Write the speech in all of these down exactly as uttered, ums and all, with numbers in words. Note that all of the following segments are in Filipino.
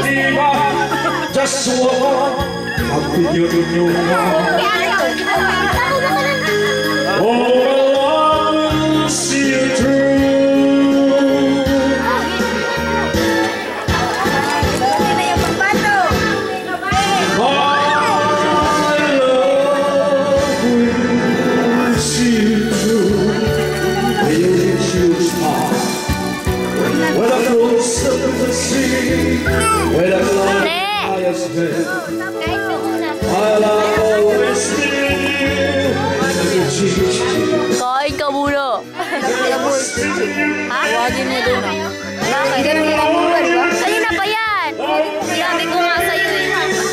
Just one happy reunion. Oh, I will see you through. When I saw the highest head, I'll always be kain ka muna. Ha? Huwagin mo doon. Bakit? Kanina pa yan. Sinabi ko nga sa'yo eh.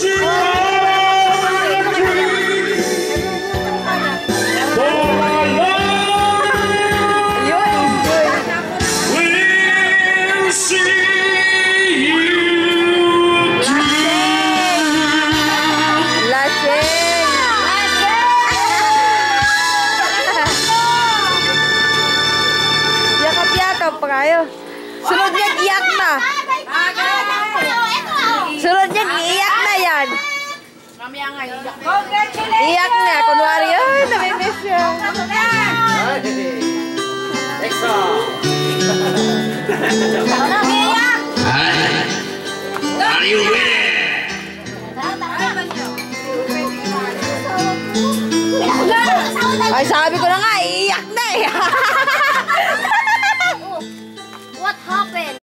Sunod niyan, iyak na. Sunod niyan, iyak na yan. Iyak na. Kunwari, ay, namimiss siya. Next song. Are you ready?